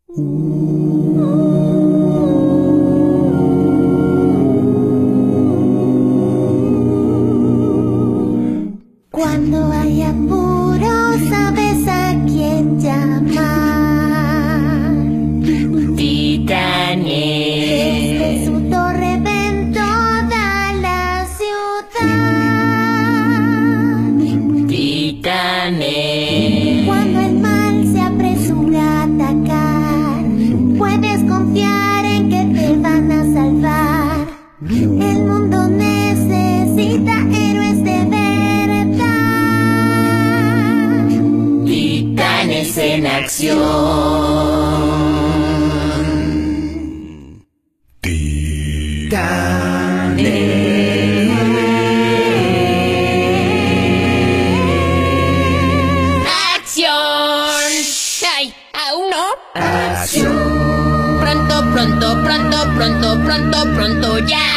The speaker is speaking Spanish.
Cuando hay apuro, sabes a quién llamar. Titanes. Desde su torre ven toda la ciudad. Titanes. Cuando el mal se apresura a atacar, puedes confiar en que te van a salvar. El mundo necesita héroes de verdad. Titanes en acción. ¡Acción! ¡Ay! ¿Aún no? Acción. Pronto, pronto, pronto, pronto, pronto, pronto, ya.